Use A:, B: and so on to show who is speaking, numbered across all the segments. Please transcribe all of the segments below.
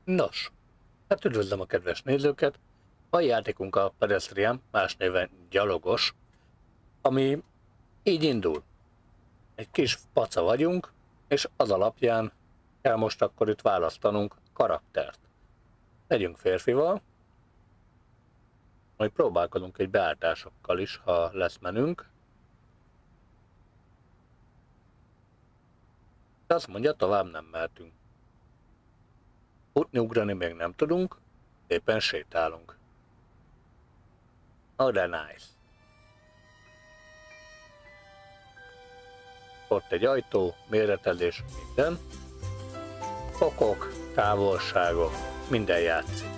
A: Nos, hát üdvözlöm a kedves nézőket! Mai játékunk a Pedestrian, más néven Gyalogos, ami így indul. Egy kis paca vagyunk, és az alapján kell most akkor itt választanunk karaktert. Legyünk férfival, majd próbálkozunk egy beállításokkal is, ha lesz menünk. De azt mondja, tovább nem mehetünk. Futni, ugrani még nem tudunk, éppen sétálunk. Oh, de nice. Ott egy ajtó, méretezés, minden. Fokok, távolságok, minden játszik.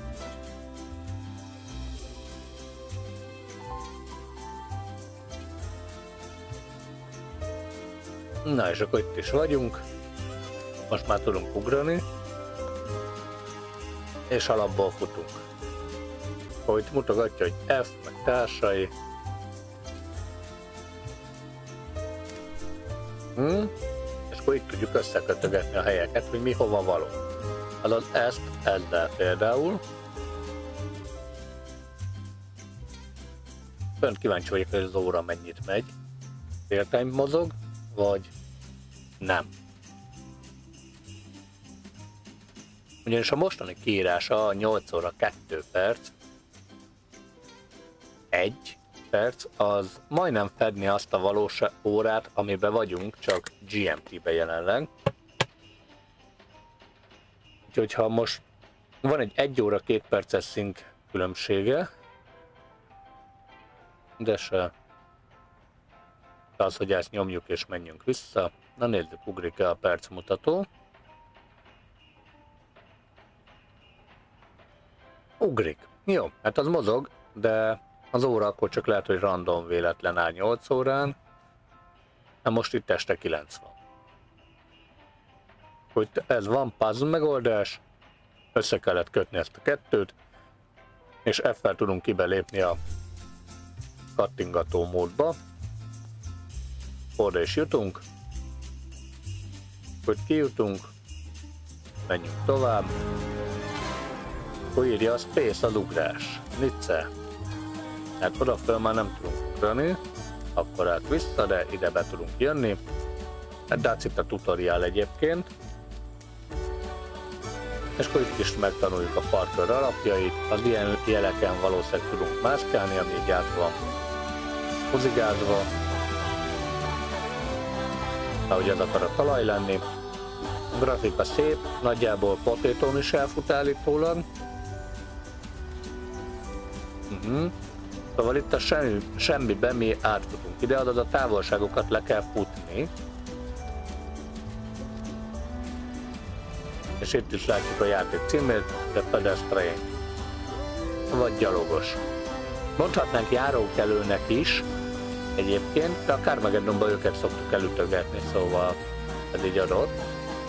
A: Na és akkor itt is vagyunk. Most már tudunk ugrani. És alapból futunk. Ahogy mutogatja, hogy F, meg társai. És akkor itt tudjuk összekötögetni a helyeket, hogy mi hova való. Azaz ezt ezzel például. Fönt kíváncsi vagyok, hogy az óra mennyit megy. Real-time mozog, vagy nem. Ugyanis a mostani kiírása 8 óra 2 perc, 1 perc, az majdnem fedni azt a valós órát, amiben vagyunk, csak GMT-be jelenleg. Úgyhogy ha most van egy 1 óra 2 perces szink különbsége, de se az, hogy ezt nyomjuk és menjünk vissza. Na nézzük, ugrik-e a percmutató. Ugrik. Jó, hát az mozog, de az óra akkor csak lehet, hogy random véletlen áll 8 órán. Na most itt este 9 van. Hogy ez van puzzle megoldás, össze kellett kötni ezt a kettőt, és F-fel tudunk kibelépni a kattingató módba. Oda is jutunk, hogy kijutunk, menjünk tovább. Akkor írja a space az ugrás. Nice. Hát odaföl már nem tudunk ugrani, akkor át vissza, de ide be tudunk jönni. Hát de itt a tutoriál egyébként. És akkor itt is megtanuljuk a parkour alapjait, az ilyen jeleken valószínűleg tudunk mászkálni, ami így át van hozigázva. Ahogy az akar a talaj lenni. A grafika szép, nagyjából Potétón is elfut állítólag. Szóval itt a semmiben mi átfutunk ide, azaz a távolságokat le kell futni. És itt is látjuk a játék címét, The Pedestrian, vagy gyalogos. Mondhatnánk járókelőnek is egyébként, de a Carmageddonban őket szoktuk elütögetni, szóval ez így adott.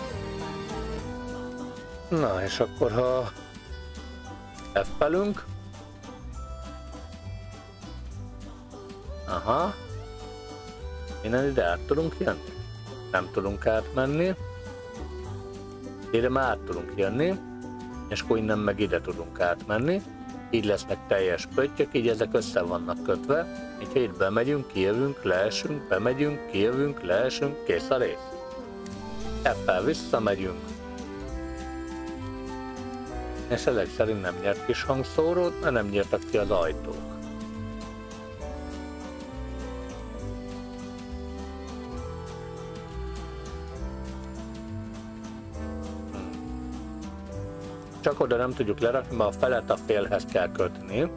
A: Na és akkor ha F-pelünk. Aha. Innen ide át tudunk jönni? Nem tudunk átmenni. Ide már át tudunk jönni, és akkor innen meg ide tudunk átmenni. Így lesznek teljes pöttyök, így ezek össze vannak kötve. Így ha itt bemegyünk, kijövünk, leesünk, bemegyünk, kijövünk, leesünk, kész a rész. F-fel visszamegyünk. És ezek szerint nem nyert kis hangszórót, mert nem nyertek ki az ajtók. Csak oda nem tudjuk lerakni, mert a felet a félhez kell kötni.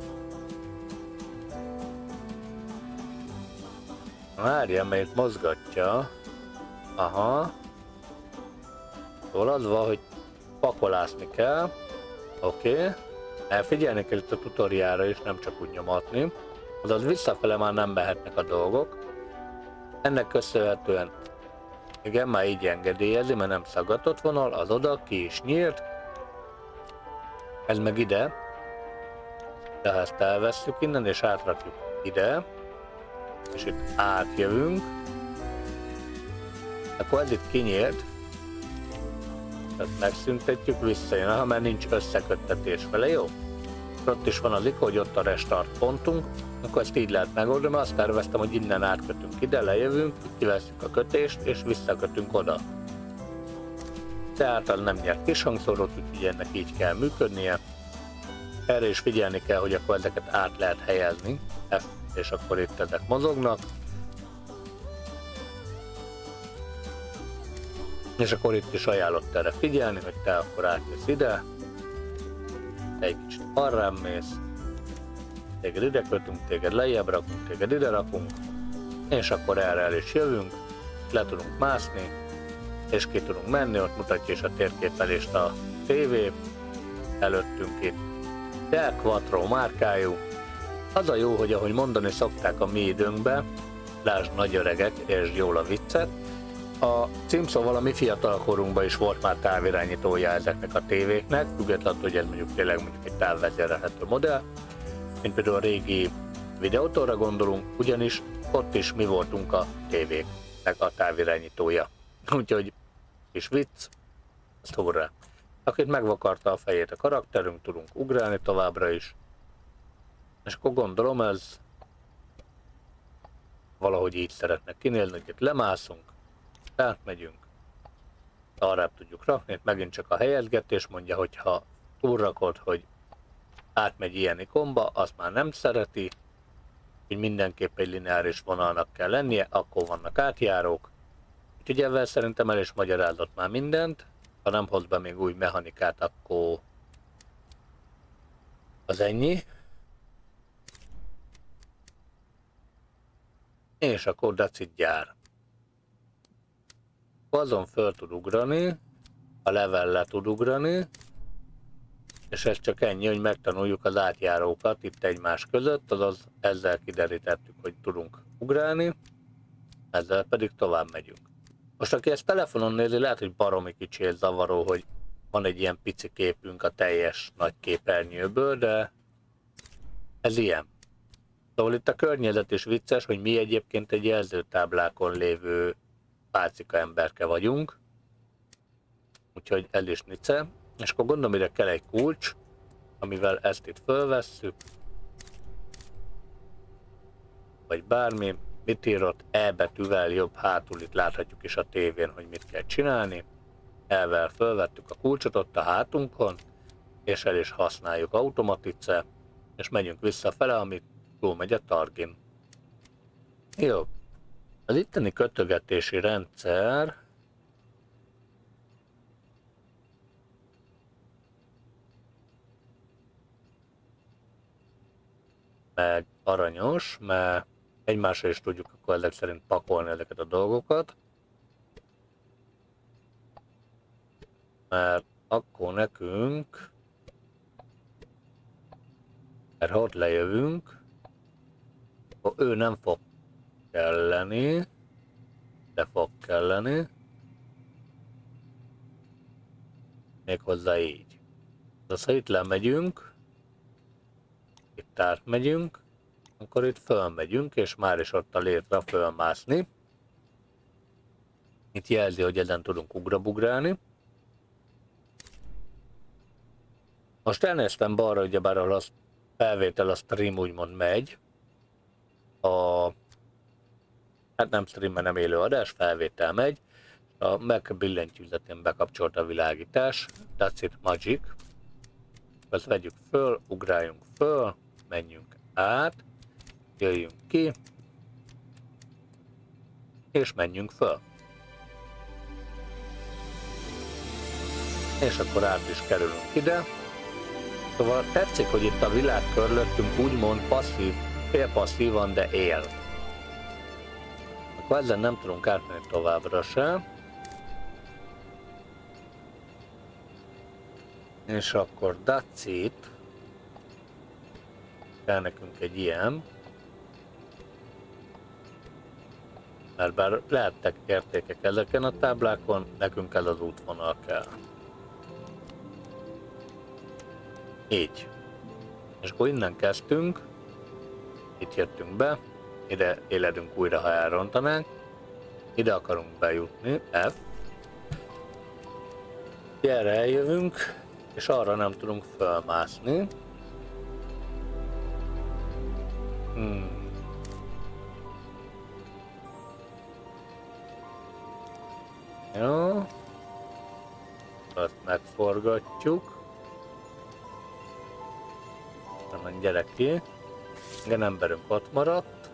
A: Várja, mert mozgatja. Aha. Szóval az van, hogy pakolászni kell. Oké. Elfigyelni kell itt a tutoriálra is, nem csak úgy nyomatni. Azaz visszafele már nem mehetnek a dolgok. Ennek köszönhetően igen, már így engedélyezi, mert nem szaggatott vonal, az oda, ki is nyílt. Ez meg ide, de ha ezt elvesszük innen és átrakjuk ide, és itt átjövünk, akkor ez itt kinyílt, Ezt megszüntetjük, visszajön, ha már nincs összeköttetés vele, jó? Ott is van az ikon, hogy ott a restart pontunk, akkor ezt így lehet megoldani, mert azt terveztem, hogy innen átkötünk ide, lejövünk, kiveszünk a kötést, és visszakötünk oda. Tehát nem nyert kis hangszórót, úgyhogy ennek így kell működnie. Erre is figyelni kell, hogy akkor ezeket át lehet helyezni, F, és akkor itt ezek mozognak. És akkor itt is ajánlott erre figyelni, hogy te akkor átjössz ide, te egy kicsit arrám mész, téged ide kötünk, téged lejjebb rakunk, téged ide rakunk, és akkor erre el is jövünk, le tudunk mászni, és ki tudunk menni, ott mutatja is a térképelést a TV előttünk itt. Del Quattro márkájú. Az a jó, hogy ahogy mondani szokták a mi időnkben, lásd nagy öregek és jól a viccet, a címszóval a mi fiatal korunkban is volt már távirányítója ezeknek a tévéknek, függetlenül, hogy ez mondjuk tényleg egy távvezérelhető modell, mint például a régi videótóra gondolunk, ugyanis ott is mi voltunk a tévéknek a távirányítója. Úgyhogy kis vicc, ezt hurrá. Akit megvakarta a fejét a karakterünk, tudunk ugrálni továbbra is. És akkor gondolom ez valahogy így szeretnek kinézni, hogy itt lemászunk, átmegyünk, arrább tudjuk rakni, megint csak a helyezgetés mondja, hogy ha túlrakod, hogy átmegy ilyen ikonba, azt már nem szereti, hogy mindenképp egy lineáris vonalnak kell lennie, akkor vannak átjárók. Úgyhogy ezzel szerintem el is magyarázott már mindent, ha nem hoz be még új mechanikát, akkor az ennyi. És akkor decid gyár. Azon föl tud ugrani, a level le tud ugrani, és ez csak ennyi, hogy megtanuljuk az átjárókat itt egymás között, azaz ezzel kiderítettük, hogy tudunk ugrálni, ezzel pedig tovább megyünk. Most aki ezt telefonon nézi, lehet, hogy baromi kicsi és zavaró, hogy van egy ilyen pici képünk a teljes nagy képernyőből, de ez ilyen. Szóval itt a környezet is vicces, hogy mi egyébként egy jelzőtáblákon lévő pálcika emberke vagyunk. Úgyhogy ez is nice. És akkor gondolom, ide kell egy kulcs, amivel ezt itt fölvesszük. Vagy bármi. Mit írott? E betűvel jobb hátul, itt láthatjuk is a tévén, hogy mit kell csinálni. E-vel fölvettük a kulcsot ott a hátunkon, és el is használjuk automatice, és megyünk visszafele, amit túlmegy a targin. Jó. Az itteni kötögetési rendszer meg aranyos, mert egymásra is tudjuk akkor ezek szerint pakolni ezeket a dolgokat. Mert akkor nekünk, mert ha ott lejövünk, akkor ő nem fog kelleni, de fog kelleni. Méghozzá így. Az, ha itt lemegyünk, itt átmegyünk, akkor itt fölmegyünk, és már is ott a létre fölmászni. Itt jelzi, hogy ezen tudunk ugrabugrálni. Most elnéztem balra, ugyebár ahol a felvétel, a stream úgymond megy. Hát nem stream, mert nem élő adás, felvétel megy. A Mac billentyűzetén bekapcsolt a világítás. That's it, magic. Ezt vegyük föl, ugráljunk föl, menjünk át, jöjjünk ki, és menjünk föl. És akkor át is kerülünk ide. Szóval tetszik, hogy itt a világ körülöttünk úgymond passzív, félpasszívan, de él. Akkor ezzel nem tudunk átmenni továbbra se. És akkor that's it. Kell nekünk egy ilyen. Mert bár lehettek értékek ezeken a táblákon, nekünk ez az útvonal kell. Így. És akkor innen kezdtünk. Itt jöttünk be. Ide éledünk újra, ha elrontanánk. Ide akarunk bejutni. F. Erre eljövünk, és arra nem tudunk fölmászni. Jó. Azt megforgatjuk. Nem, gyere ki. Igen, emberünk ott maradt.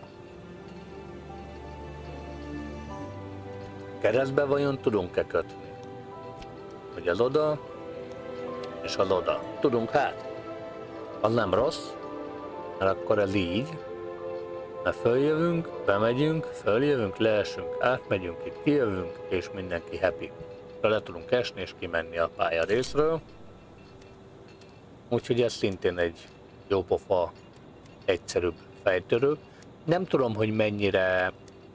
A: Keresztbe vajon tudunk-e kötni? Hogy az oda, és az oda. Tudunk hát? Az nem rossz, mert akkor ez így. Mert följövünk, bemegyünk, följövünk, leesünk, átmegyünk, itt kijövünk, és mindenki happy. Le tudunk esni és kimenni a pálya részről. Úgyhogy ez szintén egy jópofa, egyszerűbb fejtörő. Nem tudom, hogy mennyire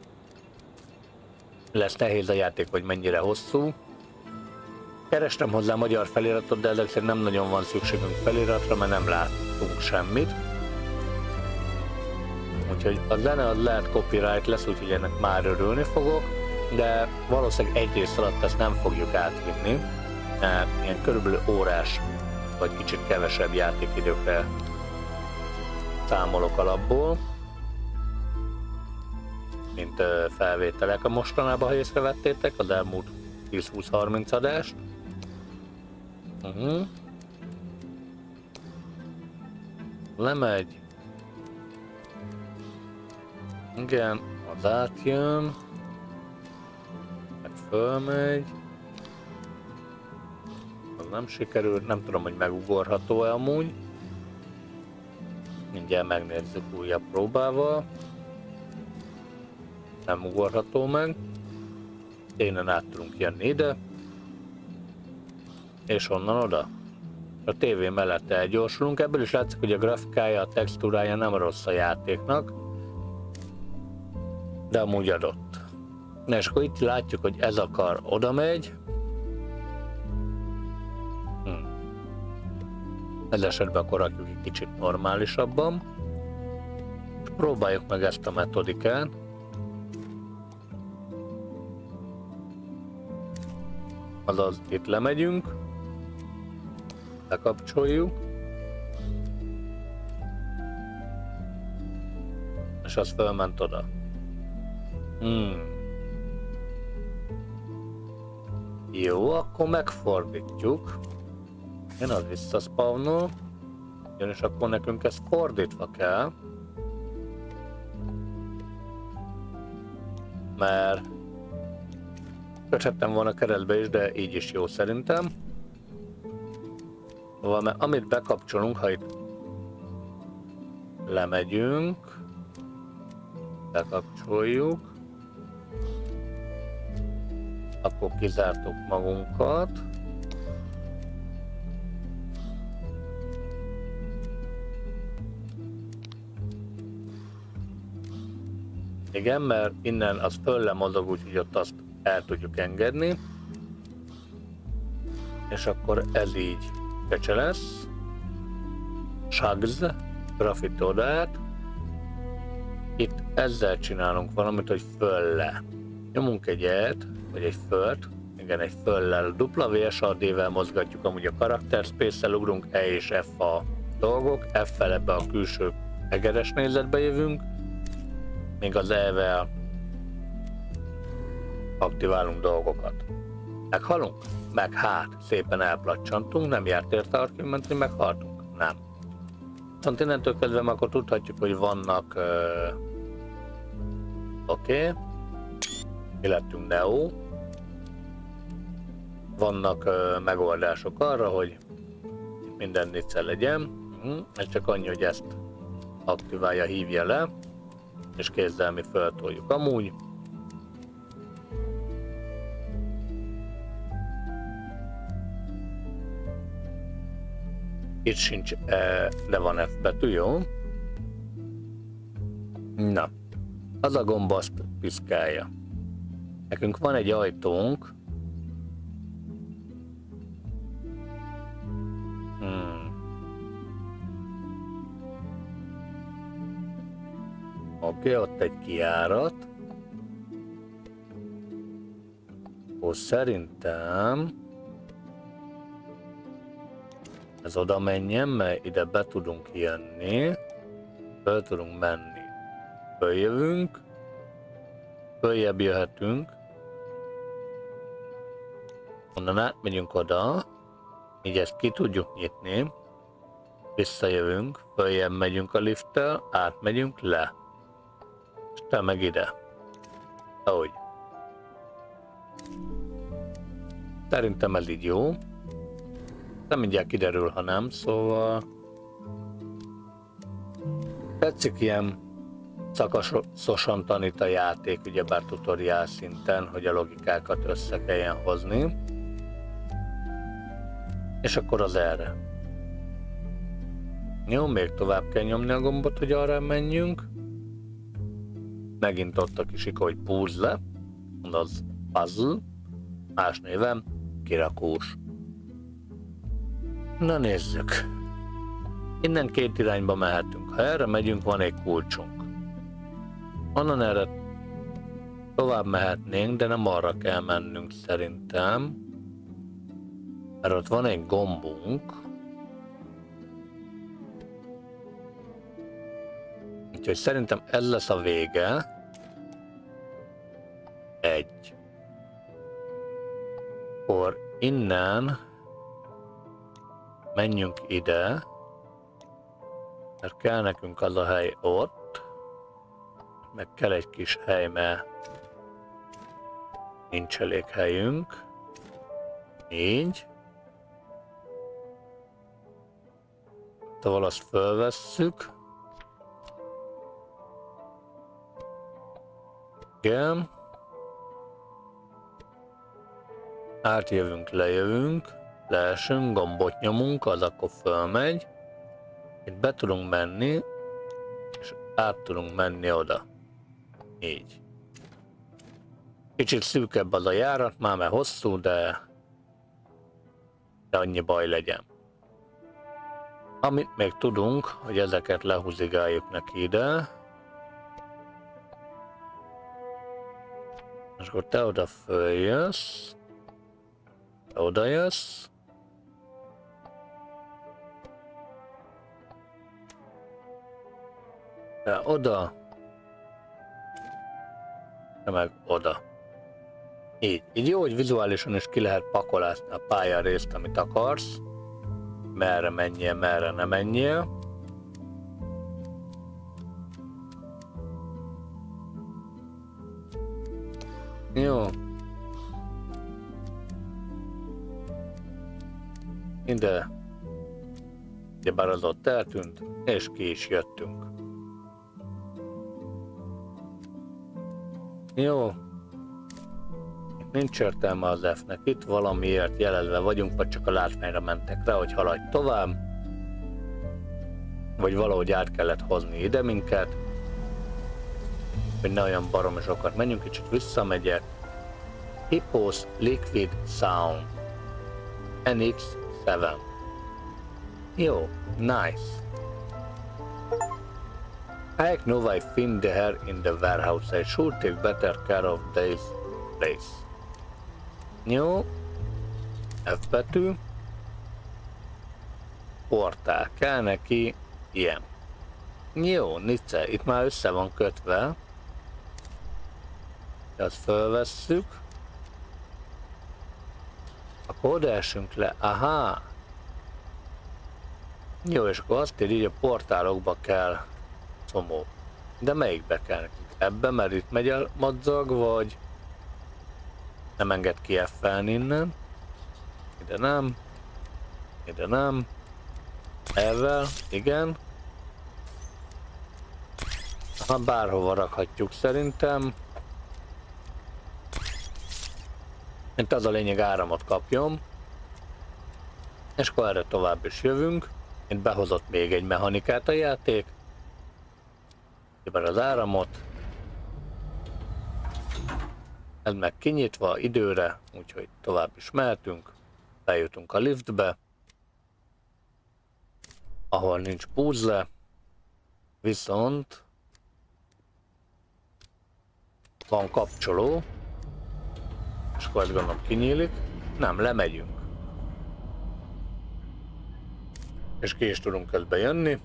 A: lesz nehéz a játék, vagy mennyire hosszú. Kerestem hozzá magyar feliratot, de ezek szerint nem nagyon van szükségünk feliratra, mert nem láttunk semmit. Úgyhogy a zene az lehet copyright lesz, úgyhogy ennek már örülni fogok, de valószínűleg egy rész alatt ezt nem fogjuk átvinni, mert ilyen körülbelül órás, vagy kicsit kevesebb játékidőkre számolok alapból, mint felvételek a mostanában, ha észrevettétek, az elmúlt 10-20-30 adást. Lemegy. Igen, az átjön. Meg fölmegy. Az nem sikerült, nem tudom, hogy megugorható-e amúgy. Mindjárt megnézzük újabb próbával. Nem ugorható meg. Innen át tudunk jönni ide. És onnan oda. A tévé mellett elgyorsulunk. Ebből is látszik, hogy a grafikája, a textúrája nem rossz a játéknak. De amúgy adott. Na és akkor itt látjuk, hogy ez a kar oda megy. Ez esetben akkor rakjuk egy kicsit normálisabban. És próbáljuk meg ezt a metodikát. Azaz itt lemegyünk. Lekapcsoljuk. És az fölment oda. Jó, akkor megfordítjuk. Jön az visszaspawnol. Jön, és akkor nekünk ez fordítva kell. Mert köthettem volna keresztbe is, de így is jó szerintem. Szóval, mert amit bekapcsolunk, ha itt lemegyünk, bekapcsoljuk, akkor kizártuk magunkat. Igen, mert innen az fölle mozog, úgyhogy ott azt el tudjuk engedni. És akkor ez így kecse lesz. Shugz, grafitodát. Itt ezzel csinálunk valamit, hogy fölle. Nyomunk egy E-t, vagy egy fölt. Igen, egy föllel. WSAD-vel mozgatjuk amúgy a karakter, Space-szel ugrunk, E és F a dolgok. F-fel ebbe a külső egeres nézetbe jövünk. Még az E-vel aktiválunk dolgokat. Meghalunk? Meg hát, szépen elplacsantunk, nem járt érte argument, hogy meghaltunk? Nem. Viszont innentől kezdve akkor tudhatjuk, hogy vannak oké. Mi lettünk Neo. Vannak megoldások arra, hogy minden nitszer legyen. Ez csak annyi, hogy ezt aktiválja, hívja le, és kézzel mi föltoljuk. Amúgy itt sincs E, de van F betű, jó? Na, az a gomb azt piszkálja. Nekünk van egy ajtónk. Oké, ott egy kijárat. Ó, szerintem... Ez oda menjen, mert ide be tudunk jönni. Föl tudunk menni. Följövünk. Följebb jöhetünk. Onnan átmegyünk oda. Így ezt ki tudjuk nyitni. Visszajövünk. Följebb megyünk a lifttel. Átmegyünk le. És te meg ide. Ahogy. Szerintem ez így jó. Nem mindjárt kiderül, ha nem, szóval... Tetszik ilyen szakaszosan tanít a játék, ugyebár tutoriál szinten, hogy a logikákat össze kelljen hozni. És akkor az erre. Jó, még tovább kell nyomni a gombot, hogy arra menjünk. Megint ott a kis hogy puzzle, az puzzle, más névem kirakós. Na nézzük. Innen két irányba mehetünk. Ha erre megyünk, van egy kulcsunk. Onnan erre tovább mehetnénk, de nem arra kell mennünk szerintem. Mert ott van egy gombunk. Úgyhogy szerintem ez lesz a vége. Egy. Akkor innen menjünk ide, mert kell nekünk az a hely ott, meg kell egy kis hely, mert nincs elég helyünk. Így. Szóval azt fölvesszük. Igen. Átjövünk, lejövünk, leesünk, gombot nyomunk, az akkor fölmegy. Itt be tudunk menni, és át tudunk menni oda. Így. Kicsit szűkebb az a járat, már mert hosszú, de annyi baj legyen. Amit még tudunk, hogy ezeket lehúzigáljuk neki ide. És akkor te oda följössz. Te oda jössz. Te oda. Te meg oda. Így jó, hogy vizuálisan is ki lehet pakolászni a pályarészt, amit akarsz. Merre menjél, merre ne menjél. Jó. Ide. Ugyebár az ott eltűnt, és ki is jöttünk. Jó. Itt nincs értelme az F-nek, itt valamiért jelezve vagyunk, vagy csak a látványra mentek rá, hogy haladj tovább. Vagy valahogy át kellett hozni ide minket. Hogy ne olyan baromi sokat menjünk, kicsit visszamegyek. Hippos Liquid Sound. NX7. Jó, nice. I know I find there in the warehouse. I should take better care of this place. Jó. F betű. Portál. Kell neki ilyen. Jó, Nice. Itt már össze van kötve. Ezt fölvesszük. Akkor oda esünk le. Aha. Jó, és akkor azt így a portálokba kell szomó. De melyikbe kell nekünk? Ebbe, mert itt megy a madzag, vagy nem enged ki F-felni innen. Ide nem. Ide nem. Ezzel, igen. Ha bárhova rakhatjuk szerintem. Mint az a lényeg, áramot kapjon. És akkor erre tovább is jövünk. Itt behozott még egy mechanikát a játék. Ebben az áramot. Ez meg kinyitva időre, úgyhogy tovább is mehetünk. Bejutunk a liftbe, ahol nincs puzzle, viszont van kapcsoló, és akkor ezt gondolom kinyílik. Nem, lemegyünk. És ki is tudunk közben jönni.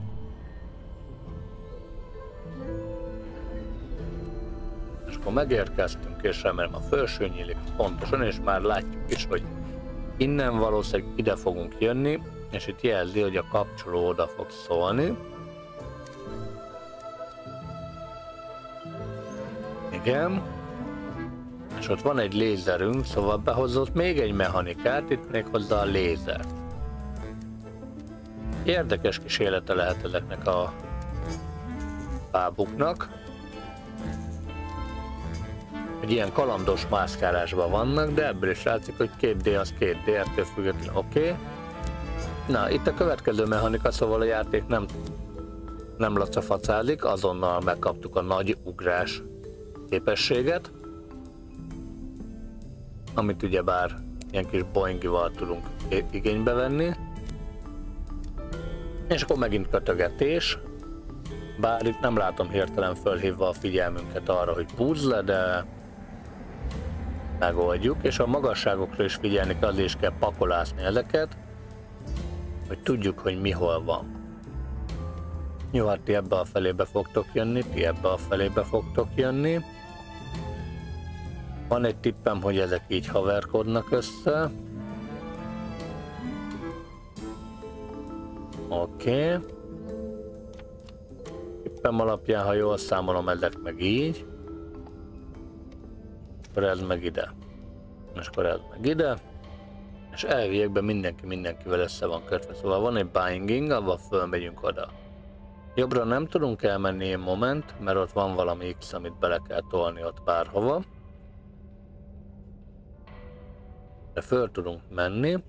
A: És akkor megérkeztünk, és remélem a felső nyílik pontosan, és már látjuk is, hogy innen valószínűleg ide fogunk jönni, és itt jelzi, hogy a kapcsoló oda fog szólni. Igen. És ott van egy lézerünk, szóval behozott még egy mechanikát, itt még hozzá a lézer. Érdekes kis élete lehet ezeknek a fábuknak. Egy ilyen kalandos mászkálásban vannak, de ebből is látszik, hogy 2D az 2D, ettől függetlenül oké. Na, itt a következő mechanika, szóval a játék nem lacafacázik, azonnal megkaptuk a nagy ugrás képességet, amit ugyebár ilyen kis boingival tudunk igénybe venni. És akkor megint kötögetés, bár itt nem látom hirtelen fölhívva a figyelmünket arra, hogy puzzle, de megoldjuk, és a magasságokra is figyelni kell, azért is kell pakolászni ezeket, hogy tudjuk, hogy mi hol van. Jó, hát ti ebbe a felébe fogtok jönni, ti ebbe a felébe fogtok jönni. Van egy tippem, hogy ezek így haverkodnak össze. Oké. Tippem alapján, ha jól számolom, ezek meg így. Akkor ez meg ide. És akkor ez meg ide. És elviekben mindenkivel össze van kötve. Szóval van egy binding, abban fölmegyünk oda. Jobbra nem tudunk elmenni én moment, mert ott van valami X, amit bele kell tolni ott bárhova. De föl tudunk menni.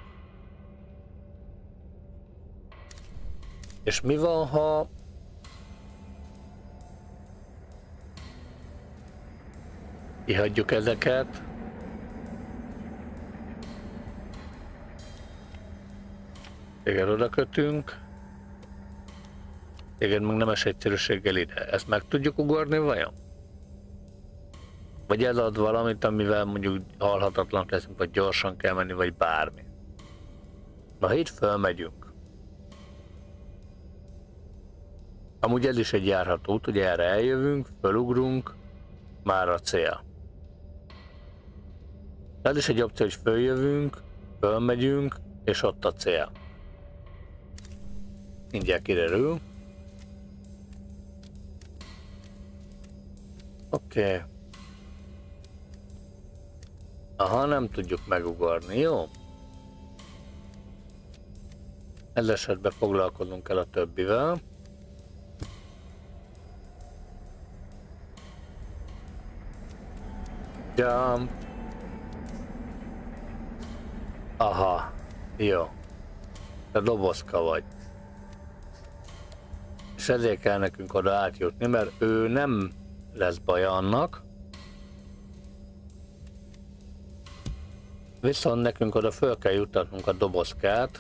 A: És mi van, ha kihagyjuk ezeket? Téged oda kötünk. Téged meg nemes egyszerűséggel ide. Ezt meg tudjuk ugorni vajon? Vagy ez ad valamit, amivel mondjuk halhatatlan leszünk, vagy gyorsan kell menni, vagy bármi. Na, itt fölmegyünk. Amúgy ez is egy járható út, ugye erre eljövünk, fölugrunk, már a cél. Ez is egy opció, hogy följövünk, fölmegyünk, és ott a cél. Mindjárt kiderül. Oké. Aha, nem tudjuk megugorni, jó? Ez esetben foglalkozunk el a többivel. Jump. Aha, jó. Te dobozka vagy. És ezért kell nekünk oda átjutni, mert ő nem lesz baj annak. Viszont nekünk oda föl kell juttatnunk a dobozkát.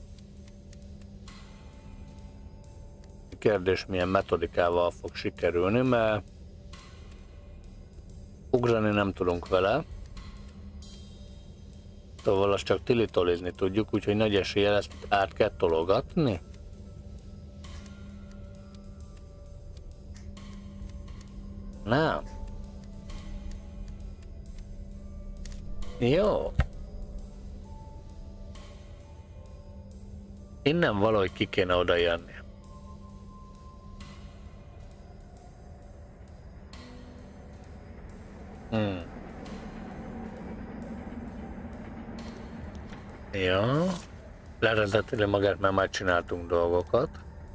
A: Kérdés, milyen metodikával fog sikerülni, mert ugrani nem tudunk vele. Szóval azt csak tilitolizni tudjuk, úgyhogy nagy eséllyel ezt át kell tologatni. Nem. Jó. Innen valahogy ki kéne oda jönni. Ja. Lerezeteli magát, mert már csináltunk dolgokat.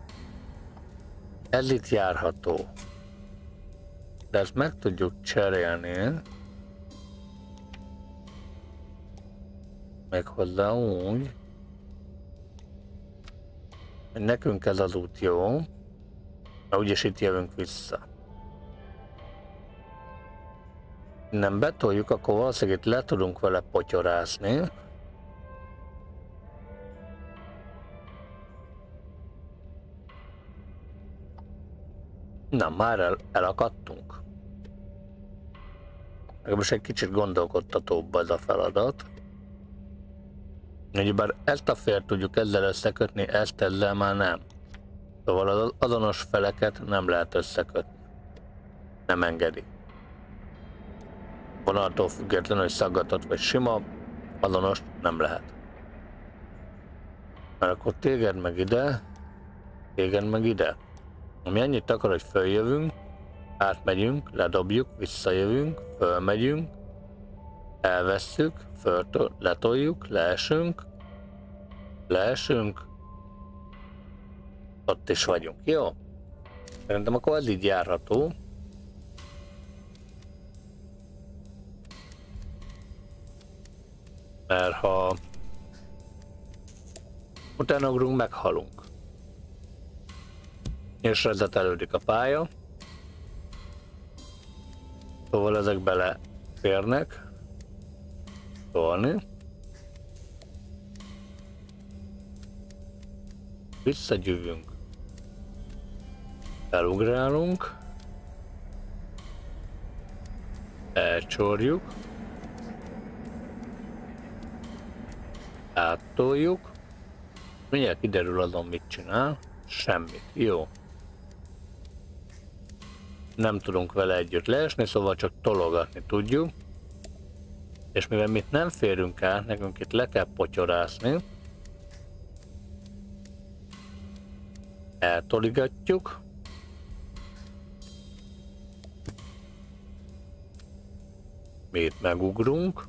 A: Ez itt járható. De ezt meg tudjuk cserélni. Méghozzá úgy, hogy nekünk ez az út jó, mert úgyis itt jövünk vissza. Innen betoljuk, akkor valószínűleg itt le tudunk vele potyorászni. Na, már elakadtunk. Most egy kicsit gondolkodtatóbb ez a feladat. Ugyebár ezt a félt tudjuk ezzel összekötni, ezt ezzel már nem. Szóval az azonos feleket nem lehet összekötni. Nem engedi. Vonaltól függetlenül, hogy szaggatott vagy sima, azonos nem lehet. Mert akkor téged meg ide. Ami annyit akar, hogy följövünk, átmegyünk, ledobjuk, visszajövünk, fölmegyünk, elvesszük, letoljuk, leesünk, ott is vagyunk, jó? Szerintem akkor ez így járható. Mert ha utána ugrunk, meghalunk. És rezetelődik a pálya. Szóval ezek beleférnek. Tolni. Visszagyűvünk. Elugrálunk. Elcsorjuk. Áttoljuk. Mindjárt kiderül azon, mit csinál. Semmit. Jó. Nem tudunk vele együtt leesni, szóval csak tologatni tudjuk. És mivel mit nem férünk át, nekünk itt le kell potyorászni. Eltoligatjuk. Mi itt megugrunk.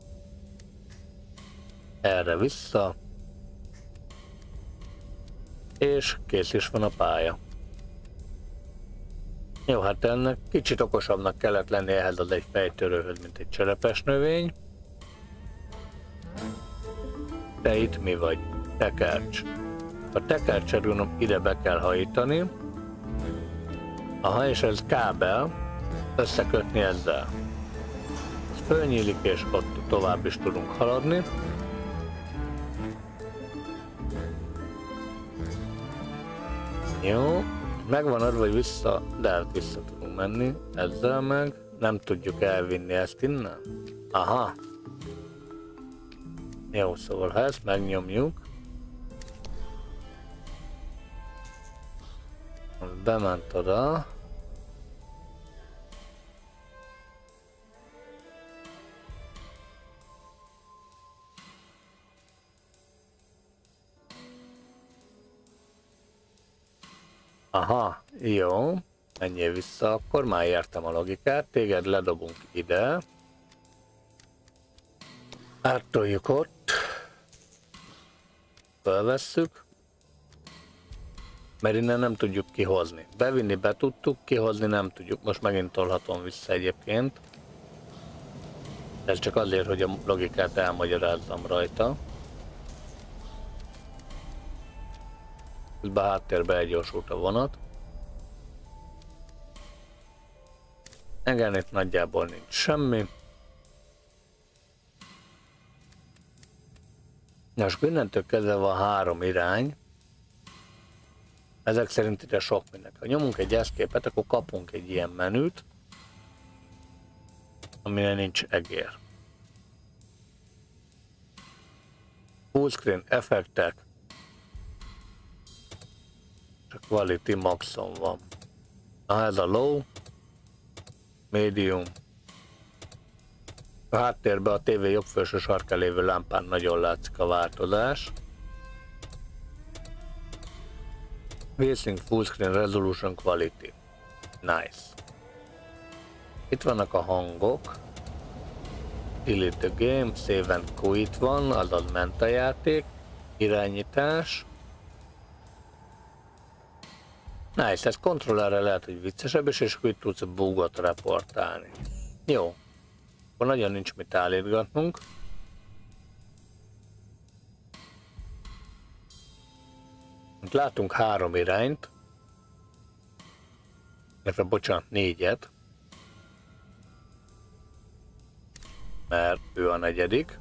A: Erre vissza. És kész is van a pálya. Jó, hát ennek kicsit okosabbnak kellett lenni ehhez az egy fejtörőhöz, mint egy cserepes növény. De itt mi vagy? Tekercs. A tekercset ide be kell hajítani. Aha, és ez kábel összekötni ezzel. Ez fölnyílik, és ott tovább is tudunk haladni. Jó, megvan adva, hogy vissza, de hát vissza tudunk menni, ezzel meg nem tudjuk elvinni ezt innen. Aha. Jó, szóval ha ezt megnyomjuk, bement oda. Aha, jó. Menjél vissza, akkor már értem a logikát. Téged ledobunk ide. Áttoljuk ott. Felvesszük. Mert innen nem tudjuk kihozni. Bevinni be tudtuk, kihozni nem tudjuk. Most megint tolhatom vissza egyébként. Ez csak azért, hogy a logikát elmagyarázzam rajta. Közben háttérbe elgyorsult a vonat. Igen, itt nagyjából nincs semmi. Most innentől kezdve van 3 irány. Ezek szerint ide sok mindenki. Ha nyomunk egy escape-et, akkor kapunk egy ilyen menüt, amire nincs egér. Fullscreen effektek. Csak quality maxon van. Na, ez a low, medium. A háttérben a tévé jobb felső sarkán lévő lámpán nagyon látszik a változás. Facing full screen resolution quality. Nice. Itt vannak a hangok. Delete the game, save and quit van, azaz ment a játék. Irányítás. Nice, ez kontrollerre lehet, hogy viccesebb, és akkor itt tudsz bugot reportálni. Jó. Akkor nagyon nincs mit állítgatnunk. Itt látunk 3 irányt. Illetve bocsánat, 4-et. Mert ő a 4.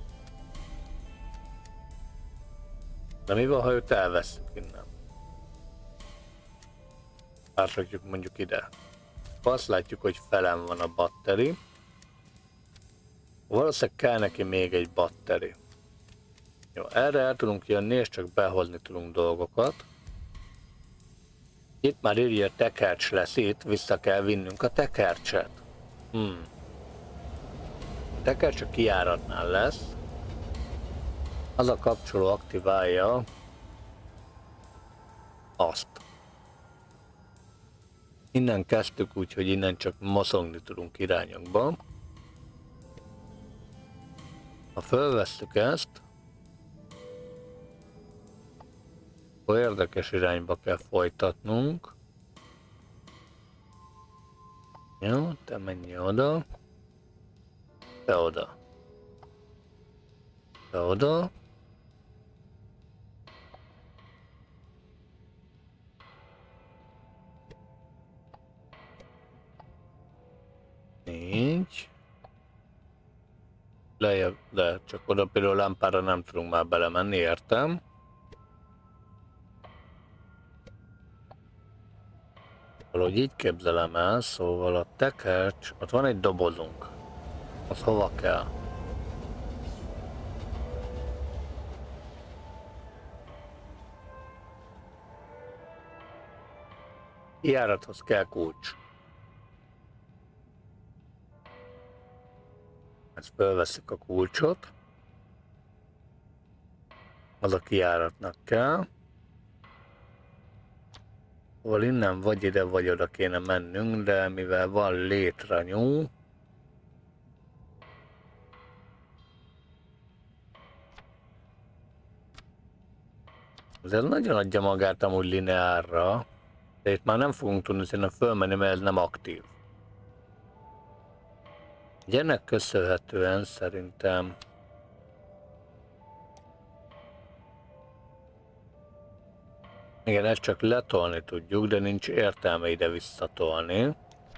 A: De mi van, ha őt elveszünk innen? Átrakjuk mondjuk ide. Azt látjuk, hogy felem van a batteri. Valószínűleg kell neki még egy batteri. Jó, erre el tudunk jönni, és csak behozni tudunk dolgokat. Itt már írja, tekercs lesz itt, vissza kell vinnünk a tekercset. A tekercs a kijáratnál lesz. Az a kapcsoló aktiválja azt. Innen kezdtük úgy, hogy innen csak mozogni tudunk irányokba. Ha fölvesszük ezt, akkor érdekes irányba kell folytatnunk. Jó, te menj oda. Te oda. Te oda. Így. Lejjebb, de csak oda például lámpára nem tudunk már belemenni, értem. Valahogy így képzelem el, szóval a tekercs, ott van egy dobozunk. Az hova kell? Kijárathoz kell kulcs. Ezt fölveszik a kulcsot. Az a kijáratnak kell. Szóval innen vagy ide, vagy oda kéne mennünk, de mivel van létranyú, ez nagyon adja magát amúgy lineárra, de itt már nem fogunk tudni szerintem fölmenni, mert ez nem aktív. Ennek köszönhetően szerintem igen, ezt csak letolni tudjuk, de nincs értelme ide visszatolni.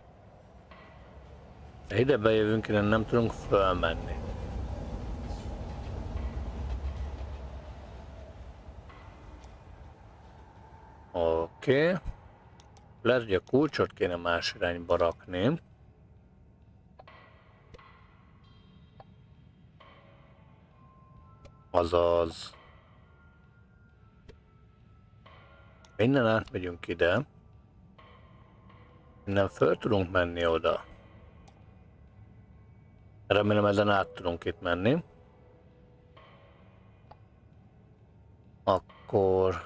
A: Ha ide bejövünk, innen nem tudunk fölmenni. Oké. Lehet, hogy a kulcsot kéne más irányba rakni. Azaz. Innen átmegyünk ide. Innen föl tudunk menni oda. Remélem ezen át tudunk itt menni. Akkor...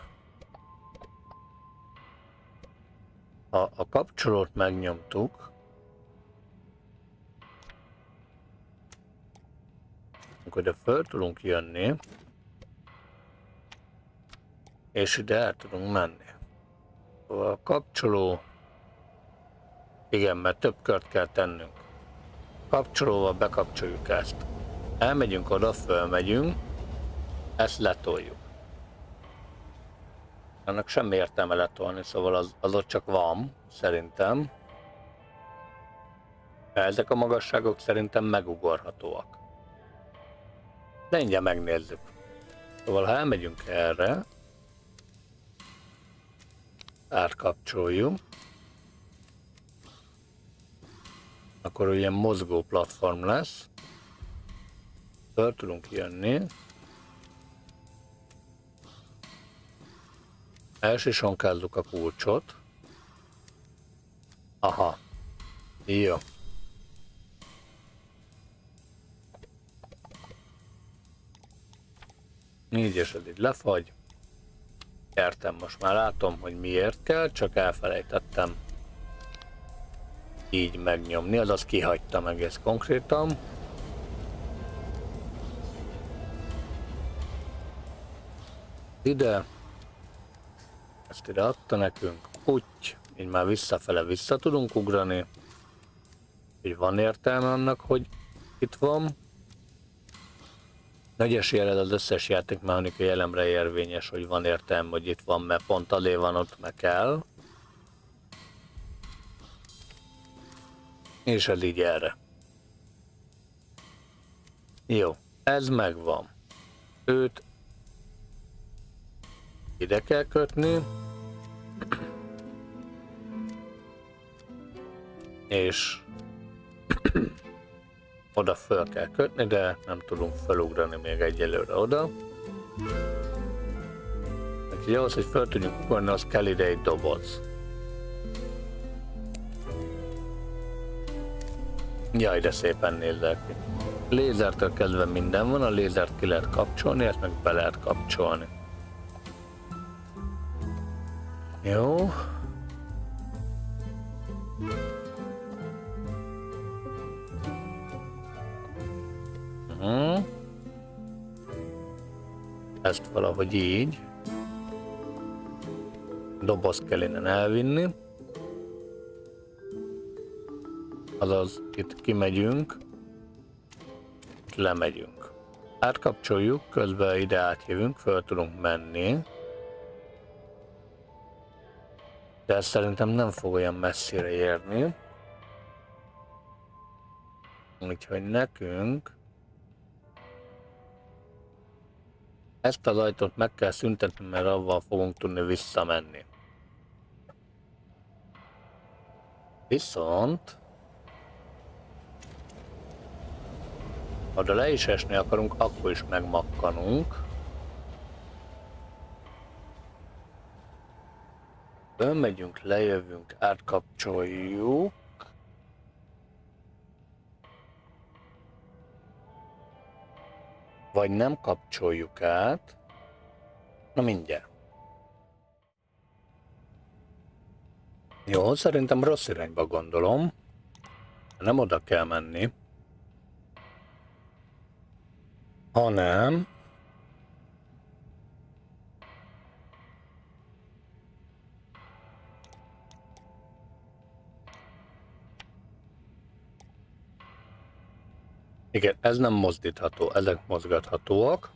A: ha a kapcsolót megnyomtuk, akkor ide föl tudunk jönni, és ide el tudunk menni. A kapcsoló... igen, mert több kört kell tennünk. Kapcsolóval bekapcsoljuk ezt. Elmegyünk oda, fölmegyünk, ezt letoljuk. Annak semmi értelme letolni, szóval az ott csak van, szerintem. Ezek a magasságok szerintem megugorhatóak. De ingyen megnézzük. Szóval ha elmegyünk erre, átkapcsoljuk, akkor ilyen mozgó platform lesz. Föl tudunk jönni. Elsisonkázzuk a kulcsot. Aha. Jó. Így és ez így lefagy. Értem, most már látom, hogy miért kell, csak elfelejtettem így megnyomni, azaz kihagytam egész konkrétan. Ide. Ezt ide adta nekünk. Úgy, így már visszafele vissza tudunk ugrani. Így van értelme annak, hogy itt van. Nagy eséllyel az összes játékmechanikai elemre érvényes, hogy van értelme, hogy itt van, mert pont azért van ott, meg kell. És ez így erre. Jó, ez megvan. Őt ide kell kötni. És oda föl kell kötni, de nem tudunk felugrani még egyelőre oda. Úgyhogy ahhoz, hogy fel tudjunk ugorni, az kell ide egy doboz. Jaj, de szépen nézzek ki. Lézertől kezdve minden van, a lézert ki lehet kapcsolni, ezt meg be lehet kapcsolni. Jó. Ezt valahogy így. Dobozt kell innen elvinni. Azaz itt kimegyünk. Itt lemegyünk. Átkapcsoljuk, közben ide átjövünk, föl tudunk menni. De ezt szerintem nem fog olyan messzire érni. Úgyhogy nekünk ezt az ajtót meg kell szüntetni, mert avval fogunk tudni visszamenni. Viszont ha oda le is esni akarunk, akkor is megmakkanunk. Fölmegyünk, lejövünk, átkapcsoljuk. Vagy nem kapcsoljuk át. Na mindjárt. Jó, szerintem rossz irányba gondolom. Nem oda kell menni. Hanem igen, ez nem mozdítható, ezek mozgathatóak.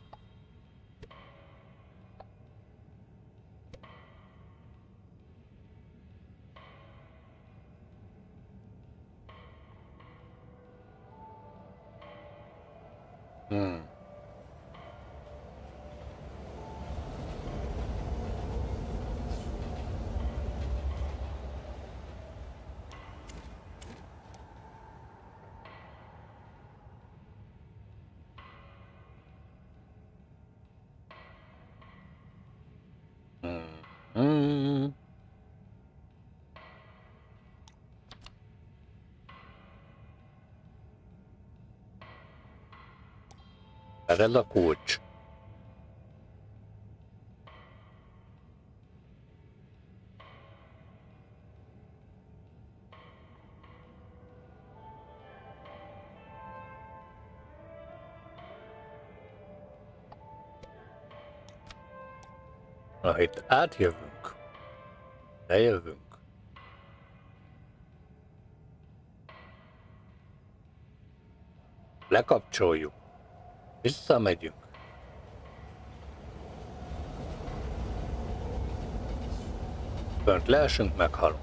A: Ez a kulcs. Na, itt átjövünk. Lejövünk. Lekapcsoljuk. Visszamegyünk. Fönt leesünk, meghalunk.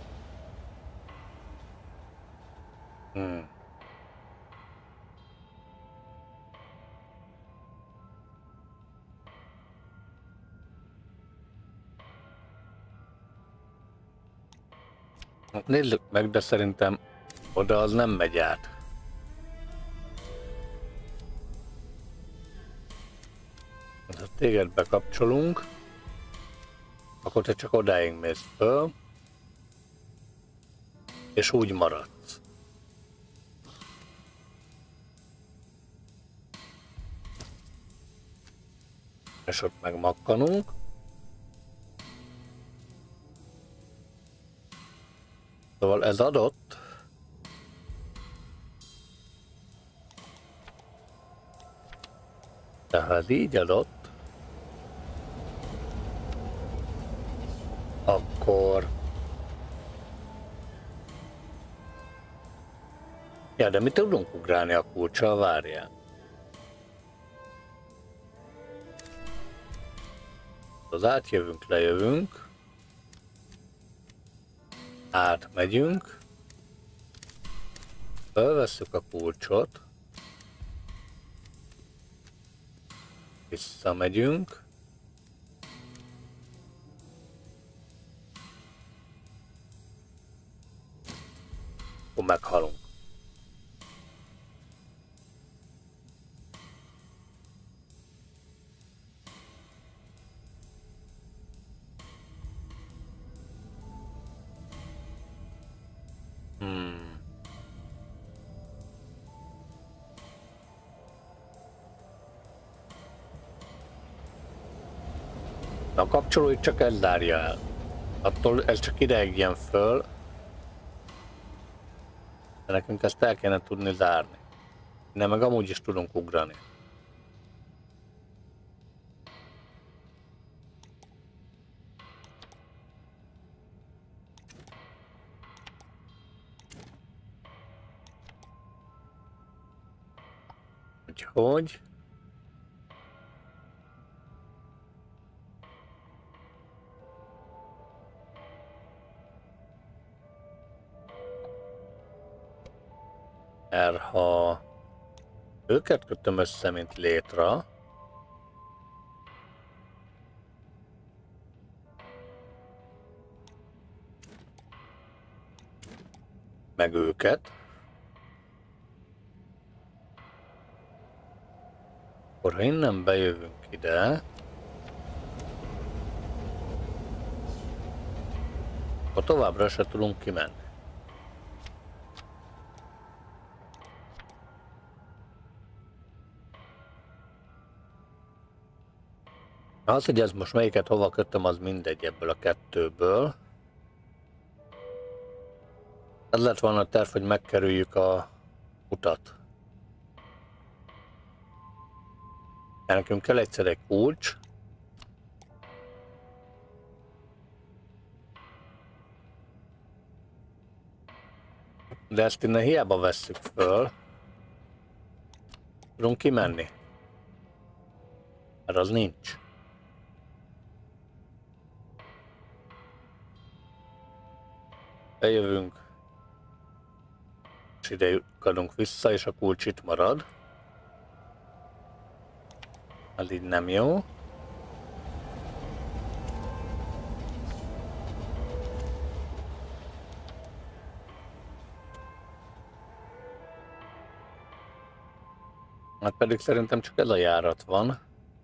A: Nézzük meg, de szerintem oda az nem megy át. Ha téged bekapcsolunk, akkor te csak odáig mész föl, és úgy maradsz. És ott megmakkanunk. Szóval ez adott. Tehát így adott. Akkor... Ja, de mi tudunk ugrálni a kulccsal, várjál. Az átjövünk, lejövünk. Átmegyünk. Felvesszük a kulcsot. Visszamegyünk. Akkor meghalunk. A kapcsolóit csak ez zárja el. Attól ez csak ideig jön föl. De nekünk ezt el kéne tudni zárni. De meg amúgy is tudunk ugrani. Úgyhogy... Mert ha őket kötöm össze, mint létre, meg őket, akkor ha innen bejövünk ide, akkor továbbra se tudunk kimenni. Az, hogy ez most melyiket hova kötöm, az mindegy ebből a kettőből. Ez lett volna a terv, hogy megkerüljük a utat. Nekünk kell egyszer egy kulcs. De ezt innen hiába vesszük föl. Tudunk kimenni. Mert az nincs. Bejövünk. És ide adunk vissza, és a kulcs itt marad. Ez így nem jó. Hát pedig szerintem csak ez a járat van.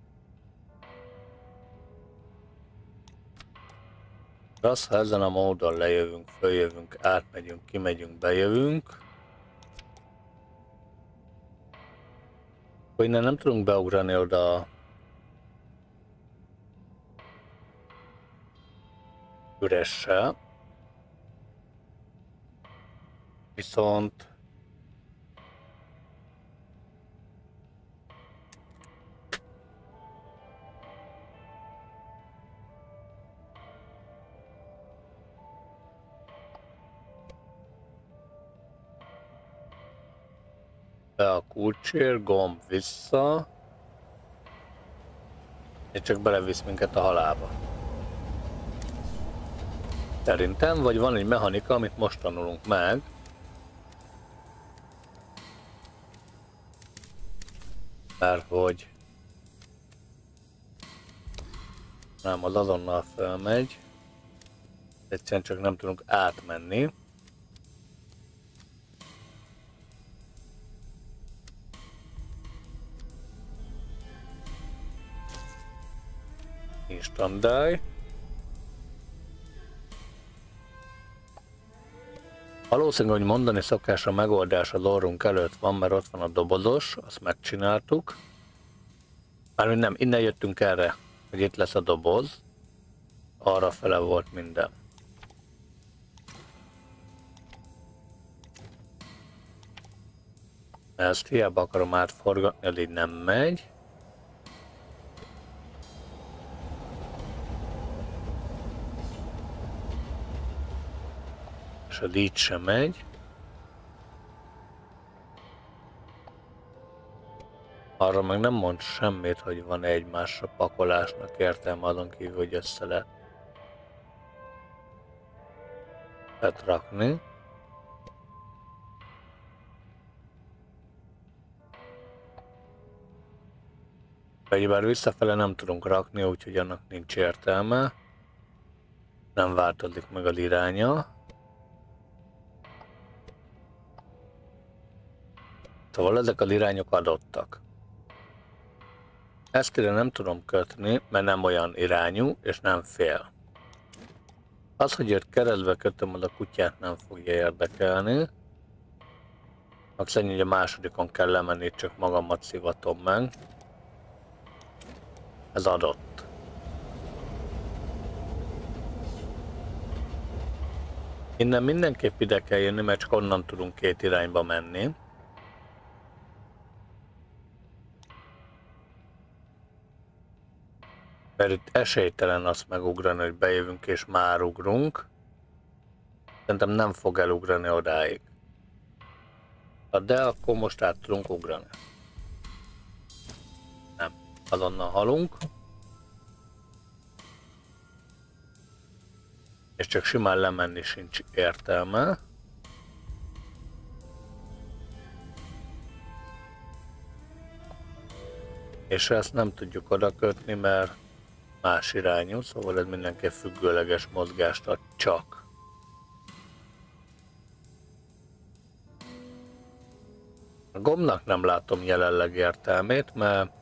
A: De az, ha ezen a módon lejövünk, följövünk, átmegyünk, kimegyünk, bejövünk, akkor innen nem tudunk beugrani oda üressel. Viszont be a kulcsért, gomb vissza, és csak belevisz minket a halálba. Szerintem, vagy van egy mechanika, amit most tanulunk meg. Mert hogy nem, az azonnal felmegy. Egyszerűen csak nem tudunk átmenni. Instant die. Valószínűleg, hogy mondani szokás, a megoldás az orrunk előtt van, mert ott van a dobozos, azt megcsináltuk. Mármint nem, innen jöttünk erre, hogy itt lesz a doboz. Arra fele volt minden. Ezt hiába akarom átforgatni, hogy így nem megy. És az így sem megy. Arra meg nem mond semmit, hogy van egymásra pakolásnak értelme, azon kívül, hogy össze lehet rakni. Bár visszafele nem tudunk rakni, úgyhogy annak nincs értelme. Nem változik meg az iránya. Szóval ezek az irányok adottak. Ezt ide nem tudom kötni, mert nem olyan irányú, és nem fél. Az, hogy őt keresztbe kötöm, az a kutyát nem fogja érdekelni. Azt mondja, hogy a másodikon kell lemenni, csak magamat szivatom meg. Ez adott. Innen mindenképp ide kell jönni, mert csak onnan tudunk két irányba menni. Mert itt esélytelen azt megugrani, hogy bejövünk és már ugrunk. Szerintem nem fog elugrani odáig. De akkor most át tudunk ugrani. Nem, azonnal halunk. És csak simán lemenni sincs értelme. És ezt nem tudjuk oda kötni, mert más irányú, szóval ez mindenképp függőleges mozgást ad csak. A gombnak nem látom jelenleg értelmét, mert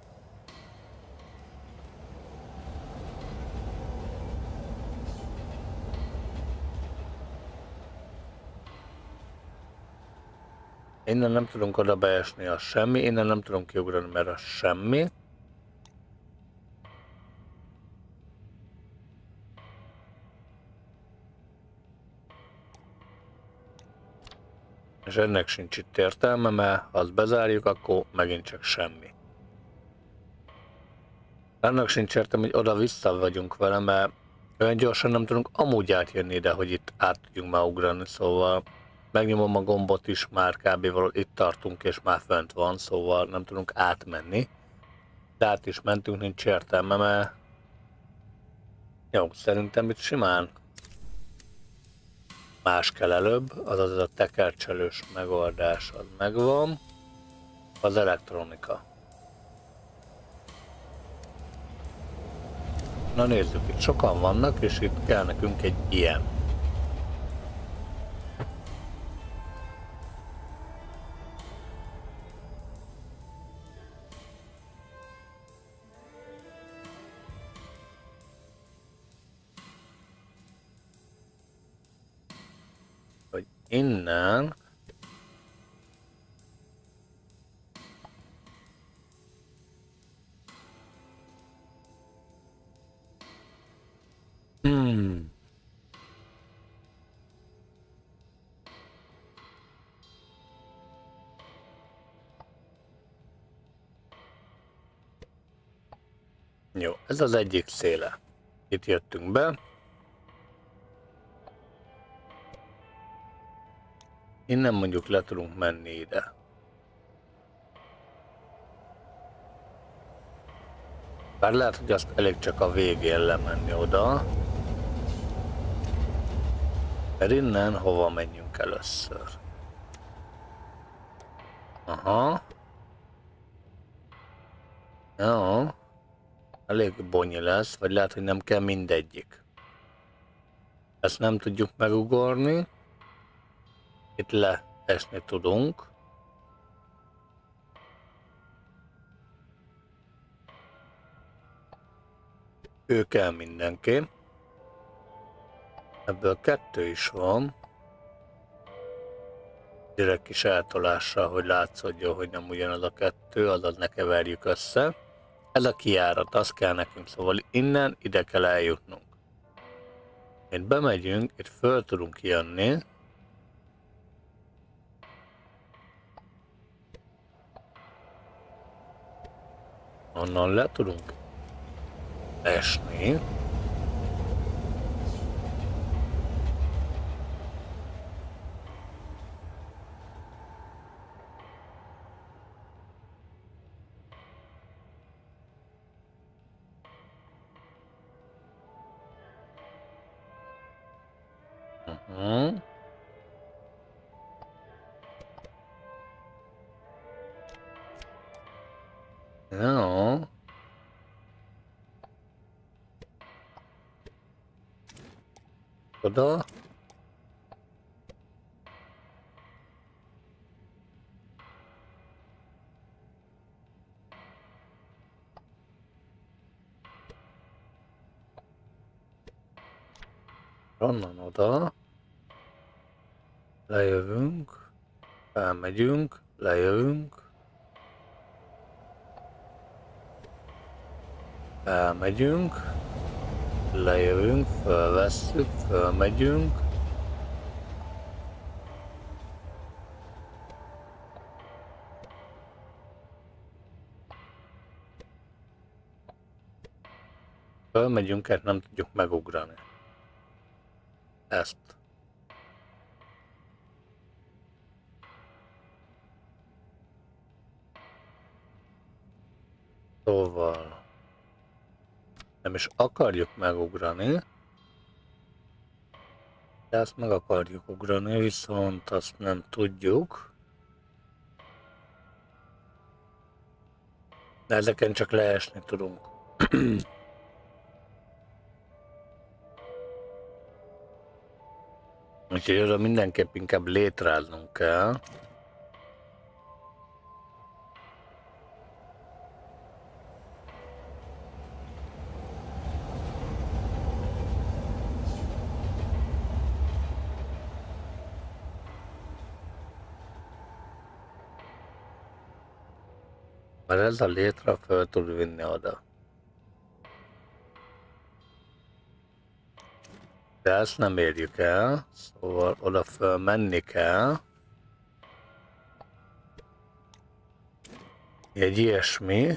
A: innen nem tudunk oda beesni, az semmi, innen nem tudunk kiugrani, mert az semmi. És ennek sincs itt értelme, mert ha azt bezárjuk, akkor megint csak semmi. Annak sincs értelme, hogy oda-vissza vagyunk vele, mert olyan gyorsan nem tudunk amúgy átjönni ide, hogy itt át tudjunk már ugrani, szóval megnyomom a gombot is, már kb. Itt tartunk és már fönt van, szóval nem tudunk átmenni. De át is mentünk, nincs értelme, mert jó, szerintem itt simán más kell előbb, azaz a tekercselős megoldás az megvan, az elektronika. Na nézzük, itt sokan vannak, és itt kell nekünk egy ilyen. Hogy innen jó, ez az egyik széle. Itt jöttünk be. Innen mondjuk le tudunk menni ide. Bár lehet, hogy azt elég csak a végén lemenni oda. Mert innen hova menjünk először? Aha. Jó. Elég bonyi lesz, vagy lehet, hogy nem kell mindegyik. Ezt nem tudjuk megugorni. Itt leesni tudunk. Ő kell mindenki. Ebből 2 is van. Direkt kis eltolással, hogy látszódjon, hogy nem ugyanaz a 2, azaz ne keverjük össze. Ez a kijárat, az kell nekünk, szóval innen ide kell eljutnunk. Itt bemegyünk, itt föl tudunk jönni. Onnan le tudunk esni. Jó. Oda. Onnan oda. Lejövünk. Felmegyünk. Lejövünk. Felmegyünk. Lejövünk, fölvesszük, fölmegyünk, Fölmegyünk, hát nem tudjuk megugrani. Ezt. Szóval nem is akarjuk megugrani, de ezt meg akarjuk ugrani, viszont azt nem tudjuk. De ezeken csak leesni tudunk. Úgyhogy oda mindenképp inkább létráznunk kell. Mert ez a létre föl tud vinni oda. De ezt nem érjük el, szóval oda föl menni kell. Egy ilyesmi.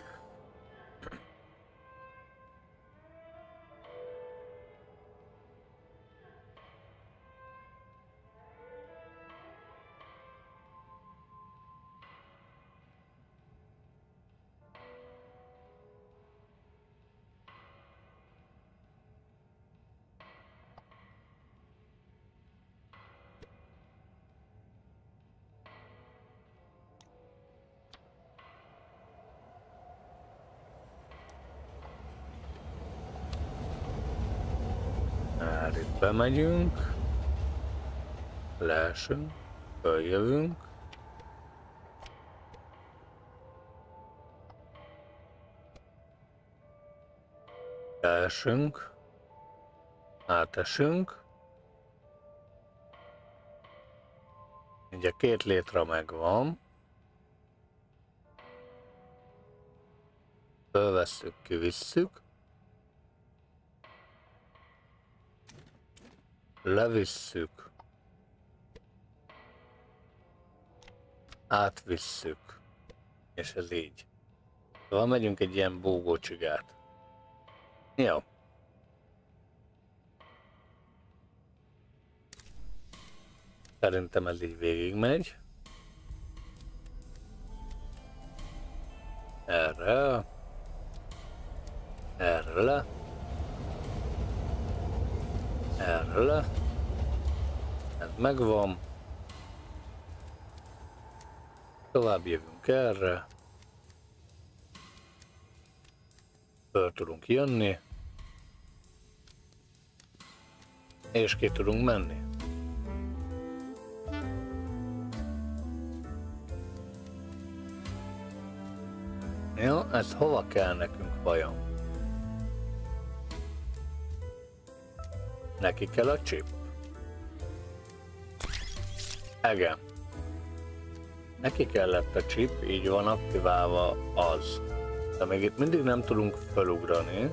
A: Itt bemegyünk, leesünk, följövünk. Leesünk, átesünk. Ugye 2 létre megvan. Fölvesszük, kivisszük. Levisszük, átvisszük, és ez így. Szóval megyünk egy ilyen búgócsigát. Jó. Szerintem ez így végigmegy. Erre. Erre le. Erre le. Ez megvan. Tovább jövünk erre. Föl tudunk jönni. És ki tudunk menni. Jó, ez hova kell nekünk vajon? Neki kell a chip. Igen. Neki kellett a chip, így van aktiválva az. De még itt mindig nem tudunk felugrani.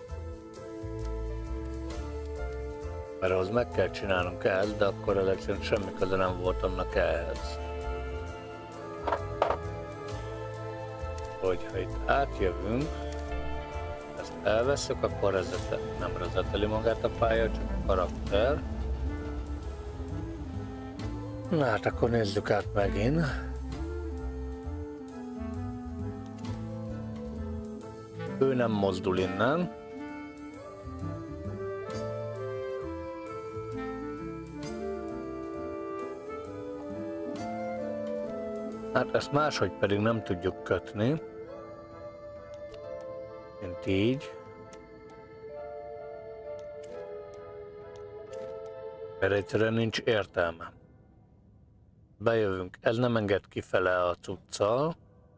A: Mert ahhoz meg kell csinálnunk ezt, de akkor ezek szerint semmi köze nem volt annak ehhez. Hogyha itt átjövünk, ezt elveszük, akkor nem rezeteli magát a pálya, csak a karakter. Na hát akkor nézzük át megint. Ő nem mozdul innen. Hát ezt máshogy pedig nem tudjuk kötni. Mint így. Mert egyszerűen nincs értelme. Bejövünk, ez nem enged kifele a cuccal.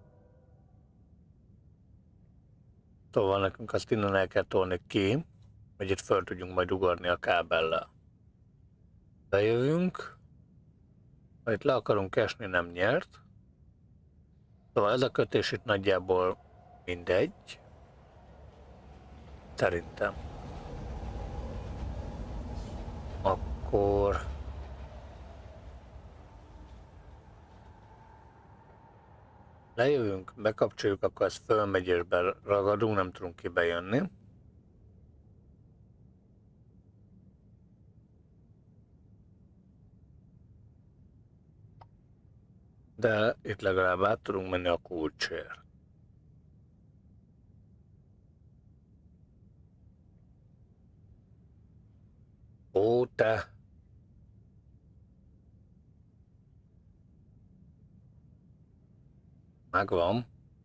A: Szóval nekünk azt innen el kell tolni ki, hogy itt föl tudjunk majd ugorni a kábellel. Bejövünk. Ha itt le akarunk esni, nem nyert. Szóval ez a kötés itt nagyjából mindegy. Szerintem. Akkor... lejövünk, bekapcsoljuk, akkor ez fölmegy és beragadunk, nem tudunk kibejönni. De itt legalább át tudunk menni a kulcsért. Ó, te! Megvan.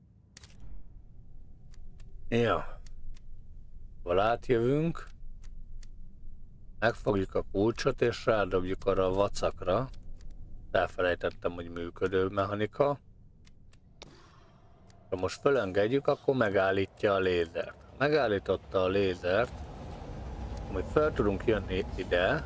A: Ja. Val átjövünk. Megfogjuk a kulcsot és rádobjuk arra a vacakra. Elfelejtettem, hogy működő mechanika. Ha most fölengedjük, akkor megállítja a lézert. Megállította a lézert, hogy fel tudunk jönni ide.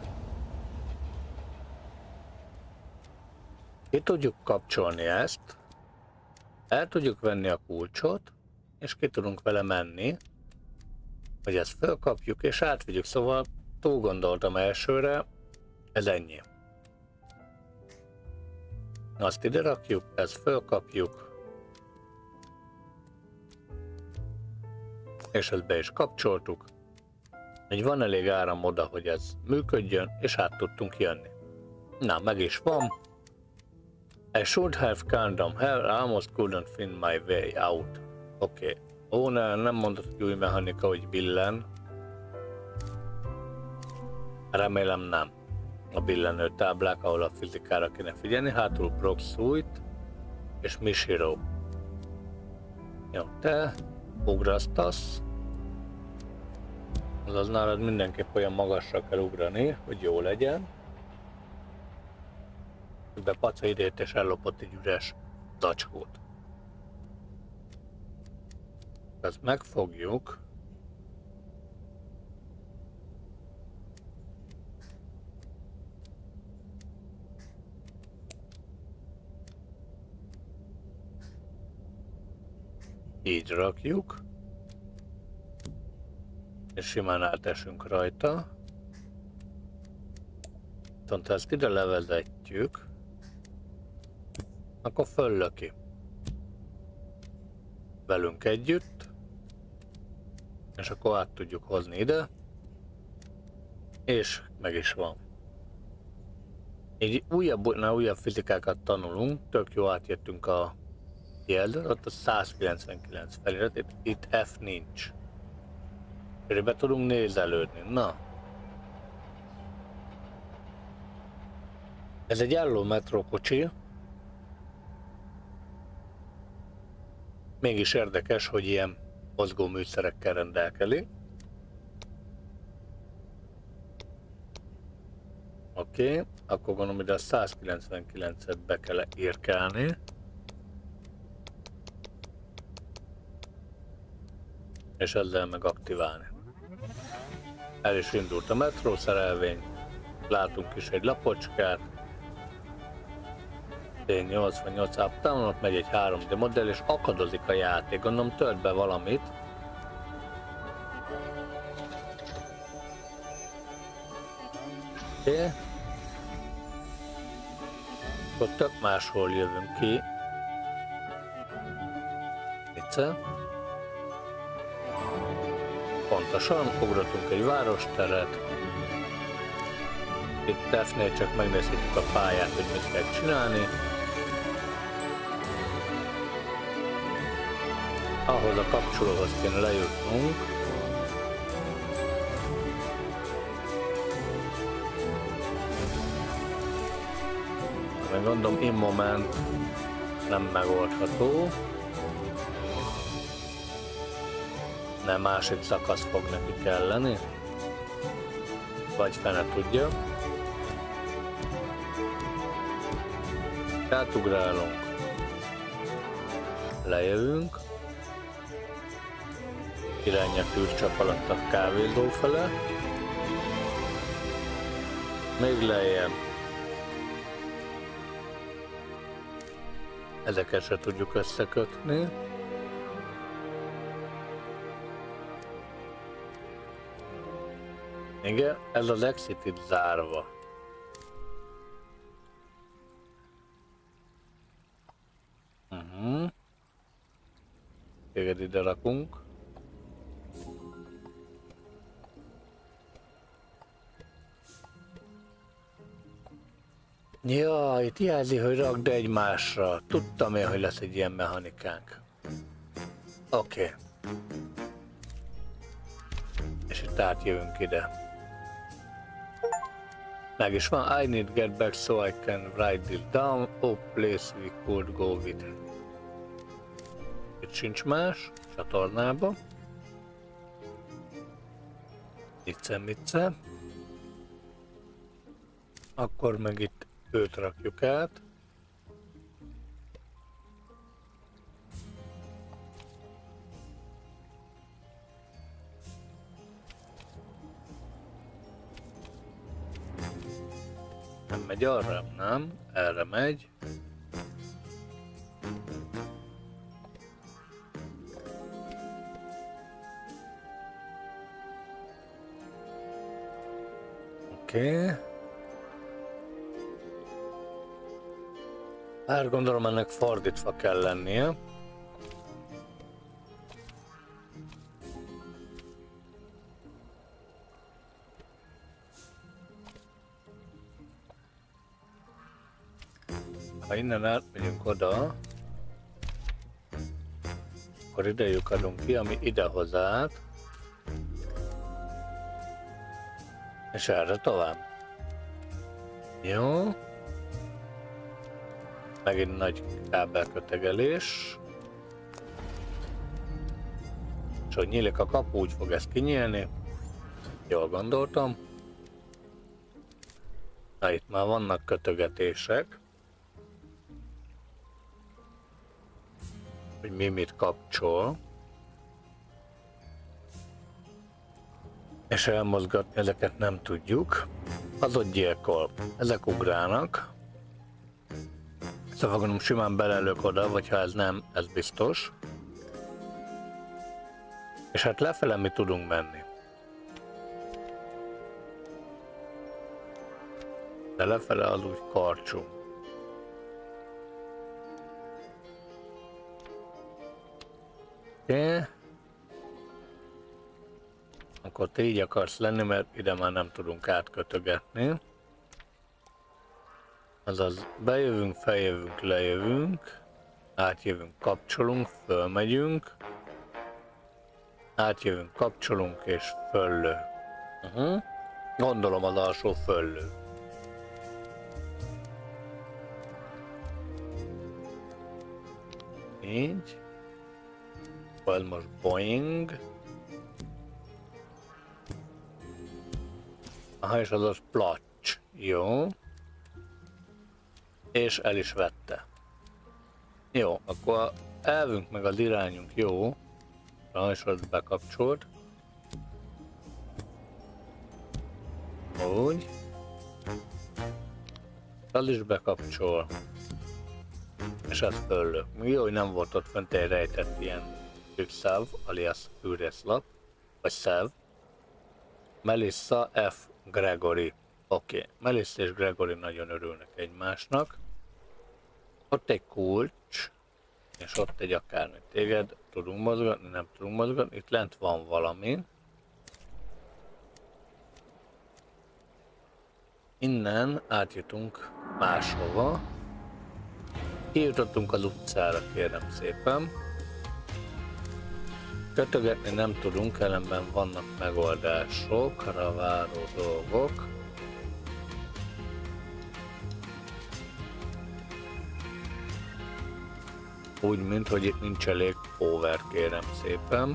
A: Ki tudjuk kapcsolni ezt. El tudjuk venni a kulcsot, és ki tudunk vele menni, hogy ezt fölkapjuk és átvigyük. Szóval túl gondoltam elsőre, ez ennyi. Azt ide rakjuk, ezt fölkapjuk, és ezt be is kapcsoltuk, hogy van elég áram oda, hogy ez működjön, és át tudtunk jönni. Na, meg is van. I should have condom. Hell, I almost couldn't find my way out. Oké. Ó, nem mondott, hogy új mechanika, hogy billen. Remélem nem. A billenő táblák, ahol a fizikára kéne figyelni. Hátul Brock Suit és Mishiro. Jó, te ugrasztasz. Azaz nálad mindenképp olyan magasra kell ugrani, hogy jó legyen. Be Paca idejött és ellopott egy üres zacskót. Ezt megfogjuk. Így rakjuk. És simán átesünk rajta. Viszont ha ezt ide levezetjük, akkor föllöki. Velünk együtt. És akkor át tudjuk hozni ide. És meg is van. Így újabb fizikákat tanulunk. Tök jó átjöttünk a jelzőt. Ott a 199 felirat. Itt F nincs. És be tudunk nézelődni. Na. Ez egy álló metrókocsi. Mégis érdekes, hogy ilyen mozgó műszerekkel rendelkezik. Oké, akkor gondolom, ide a 199-et be kell írkálni. És ezzel meg aktiválni. El is indult a metrószerelvény. Látunk is egy lapocskát. T88 uptown, megy egy 3D modell és akadozik a játék. Gondolom tört be valamit. Oké. Akkor tök máshol jövünk ki. Vicce. Pontosan, ugratunk egy városteret. Itt F-nél csak megnézhetjük a pályát, hogy mit kell csinálni. Ahhoz a kapcsolóhoz kéne lejutnunk. Meg gondolom, in moment nem megoldható. Nem, másik szakasz fog neki kelleni. Vagy fene tudja. Átugrálunk. Lejövünk. Irány a tűzcsap alatt a kávézó fele. Még lejjebb. Ezeket se tudjuk összekötni. Igen, ez az exit itt zárva. Téged ide rakunk. Ja, itt jelzi, hogy rakd egymásra. Tudtam én, hogy lesz egy ilyen mechanikánk. Oké. És itt átjövünk ide. Meg is van. I need get back so I can write it down. Oh, place we could go with. Itt sincs más. Csatornába. Mice. Akkor meg itt őt rakjuk át. Nem megy arra? Nem. Erre megy. Oké. Hát gondolom ennek fordítva kell lennie. Ha innen átmegyünk oda, akkor ide lyukadunk ki, ami idehoz át. És erre tovább. Jó. Megint nagy kábelkötegelés. És hogy nyílik a kapu, úgy fog ezt kinyílni. Jól gondoltam. Na, itt már vannak kötögetések. Hogy mi mit kapcsol. És elmozgatni ezeket nem tudjuk. Az ott gyilkol. Ezek ugrálnak. Szóval gondolom simán belelök oda, vagy ha ez nem, ez biztos. És hát lefele mi tudunk menni. De lefele az úgy karcsú. Oké. Akkor te így akarsz lenni, mert ide már nem tudunk átkötögetni. Azaz bejövünk, feljövünk, lejövünk, átjövünk, kapcsolunk, fölmegyünk, átjövünk, kapcsolunk és föllő. Gondolom az alsó föllő. Így. Vagy most boing. Aha, és az az placs. Jó. És el is vette. Jó, akkor elvünk meg az irányunk jó. És az bekapcsolt. Úgy. Az is bekapcsol. És ez föllök. Jó, hogy nem volt ott fönt egy rejtett ilyen szöv, alias űrészlap. Vagy szev. Melissa F. Gregory. Oké, Melissa és Gregory nagyon örülnek egymásnak. Ott egy kulcs, és ott egy akármi. Téged tudunk mozgatni, nem tudunk mozgatni. Itt lent van valami. Innen átjutunk máshova. Kijutottunk az utcára, kérem szépen. Kötögetni nem tudunk, ellenben vannak megoldásokra váró dolgok. Úgy, mint hogy itt nincs elég power, kérem szépen.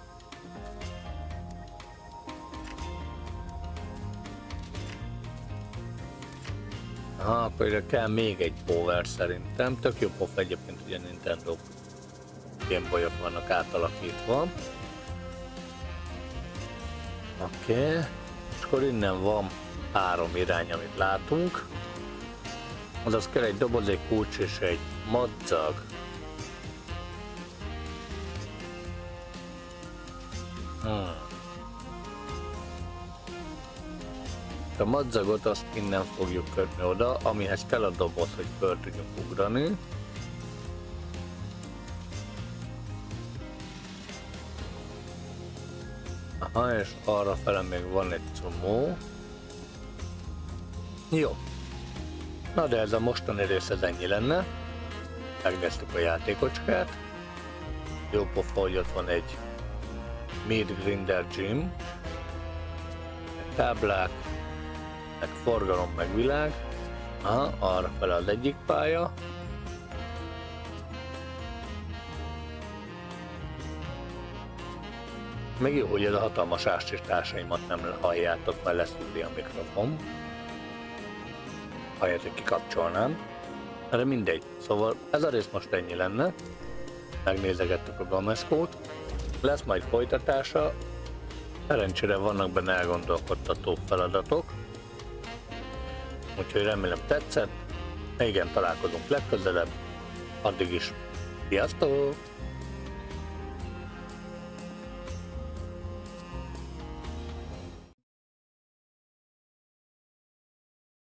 A: Aha, akkor ide kell még egy power szerintem. Tök jó pofa egyébként, ugye Nintendo Game Boy-ok vannak átalakítva. Oké. És akkor innen van 3 irány, amit látunk. Azaz kell egy doboz, egy kulcs és egy madzag. A madzagot azt innen fogjuk kötni oda, amihez kell a doboz, hogy föl tudjunk ugrani. Aha, és arra fele még van egy csomó. Jó. Na de ez a mostani rész ez ennyi lenne. Megnéztük a játékocskát. Jó pofa, hogy ott van egy Meat Grinder Gym. Táblák, meg forgalom, meg világ. Aha, arra fel az egyik pálya. Meg jó, hogy ez a hatalmas ástításaimat nem halljátok, mert leszűri a mikrofon. Ahelyett, hogy kikapcsolnám. De mindegy. Szóval ez a rész most ennyi lenne. Megnézegettük a Gameszkót. Lesz majd folytatása. Szerencsére vannak benne elgondolkodtató feladatok. Úgyhogy remélem tetszett. Igen, találkozunk legközelebb. Addig is. Sziasztok!